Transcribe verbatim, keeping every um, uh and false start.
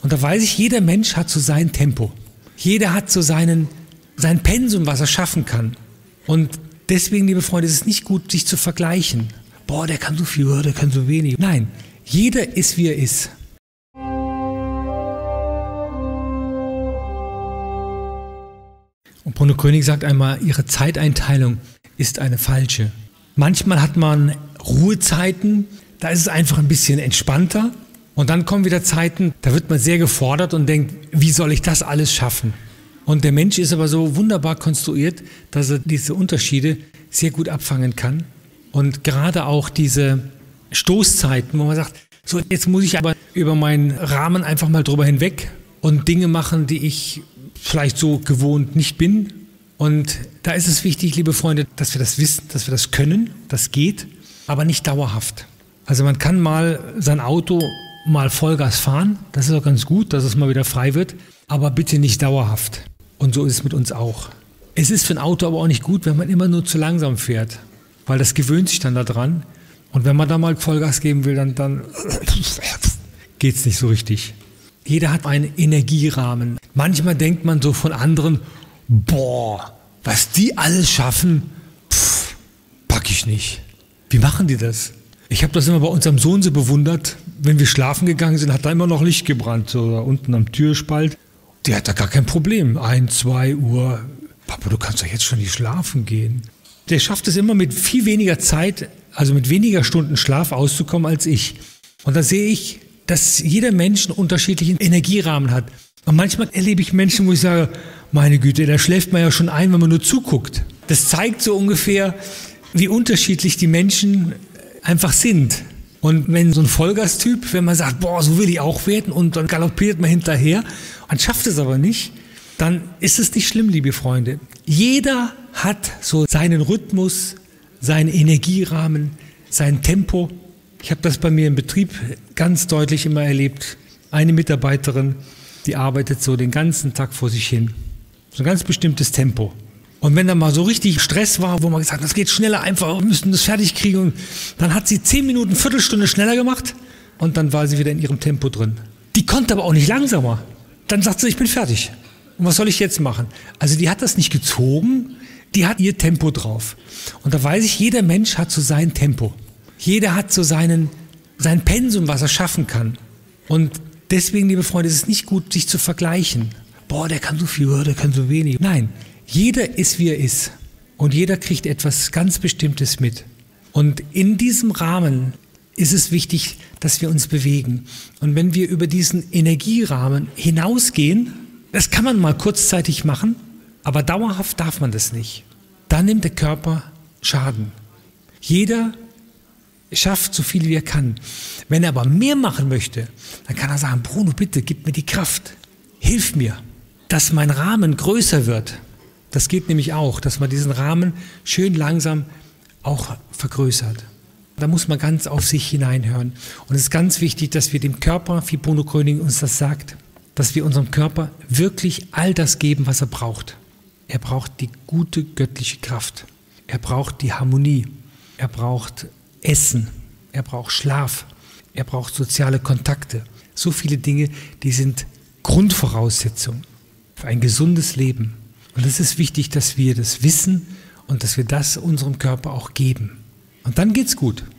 Und da weiß ich, jeder Mensch hat so sein Tempo. Jeder hat so seinen, sein Pensum, was er schaffen kann. Und deswegen, liebe Freunde, ist es nicht gut, sich zu vergleichen. Boah, der kann so viel, der kann so wenig. Nein, jeder ist, wie er ist. Und Bruno König sagt einmal, ihre Zeiteinteilung ist eine falsche. Manchmal hat man Ruhezeiten, da ist es einfach ein bisschen entspannter. Und dann kommen wieder Zeiten, da wird man sehr gefordert und denkt, wie soll ich das alles schaffen? Und der Mensch ist aber so wunderbar konstruiert, dass er diese Unterschiede sehr gut abfangen kann. Und gerade auch diese Stoßzeiten, wo man sagt, so jetzt muss ich aber über meinen Rahmen einfach mal drüber hinweg und Dinge machen, die ich vielleicht so gewohnt nicht bin. Und da ist es wichtig, liebe Freunde, dass wir das wissen, dass wir das können, das geht, aber nicht dauerhaft. Also man kann mal sein Auto mal Vollgas fahren, das ist auch ganz gut, dass es mal wieder frei wird, aber bitte nicht dauerhaft. Und so ist es mit uns auch. Es ist für ein Auto aber auch nicht gut, wenn man immer nur zu langsam fährt, weil das gewöhnt sich dann daran. Und wenn man da mal Vollgas geben will, dann, dann geht es nicht so richtig. Jeder hat einen Energierahmen. Manchmal denkt man so von anderen, boah, was die alles schaffen, pff, pack ich nicht. Wie machen die das? Ich habe das immer bei unserem Sohn so bewundert, wenn wir schlafen gegangen sind, hat da immer noch Licht gebrannt, so da unten am Türspalt. Der hat da gar kein Problem. Ein, zwei Uhr, Papa, du kannst doch jetzt schon nicht schlafen gehen. Der schafft es immer mit viel weniger Zeit, also mit weniger Stunden Schlaf auszukommen als ich. Und da sehe ich, dass jeder Mensch einen unterschiedlichen Energierahmen hat. Und manchmal erlebe ich Menschen, wo ich sage, meine Güte, da schläft man ja schon ein, wenn man nur zuguckt. Das zeigt so ungefähr, wie unterschiedlich die Menschen einfach sind. Und wenn so ein Vollgastyp, wenn man sagt, boah, so will ich auch werden und dann galoppiert man hinterher und schafft es aber nicht, dann ist es nicht schlimm, liebe Freunde. Jeder hat so seinen Rhythmus, seinen Energierahmen, sein Tempo. Ich habe das bei mir im Betrieb ganz deutlich immer erlebt. Eine Mitarbeiterin, die arbeitet so den ganzen Tag vor sich hin. So ein ganz bestimmtes Tempo. Und wenn da mal so richtig Stress war, wo man gesagt hat, das geht schneller einfach, wir müssen das fertig kriegen, dann hat sie zehn Minuten, Viertelstunde schneller gemacht und dann war sie wieder in ihrem Tempo drin. Die konnte aber auch nicht langsamer. Dann sagt sie, ich bin fertig. Und was soll ich jetzt machen? Also die hat das nicht gezogen, die hat ihr Tempo drauf. Und da weiß ich, jeder Mensch hat so sein Tempo. Jeder hat so seinen, sein Pensum, was er schaffen kann. Und deswegen, liebe Freunde, ist es nicht gut, sich zu vergleichen. Boah, der kann so viel, der kann so wenig. Nein, jeder ist, wie er ist. Und jeder kriegt etwas ganz Bestimmtes mit. Und in diesem Rahmen ist es wichtig, dass wir uns bewegen. Und wenn wir über diesen Energierahmen hinausgehen, das kann man mal kurzzeitig machen, aber dauerhaft darf man das nicht. Dann nimmt der Körper Schaden. Jeder schafft so viel, wie er kann. Wenn er aber mehr machen möchte, dann kann er sagen, Bruno, bitte, gib mir die Kraft. Hilf mir, dass mein Rahmen größer wird. Das geht nämlich auch, dass man diesen Rahmen schön langsam auch vergrößert. Da muss man ganz auf sich hineinhören. Und es ist ganz wichtig, dass wir dem Körper, wie Bruno König uns das sagt, dass wir unserem Körper wirklich all das geben, was er braucht. Er braucht die gute göttliche Kraft. Er braucht die Harmonie. Er braucht Essen. Er braucht Schlaf. Er braucht soziale Kontakte. So viele Dinge, die sind Grundvoraussetzung für ein gesundes Leben. Und es ist wichtig, dass wir das wissen und dass wir das unserem Körper auch geben. Und dann geht's gut.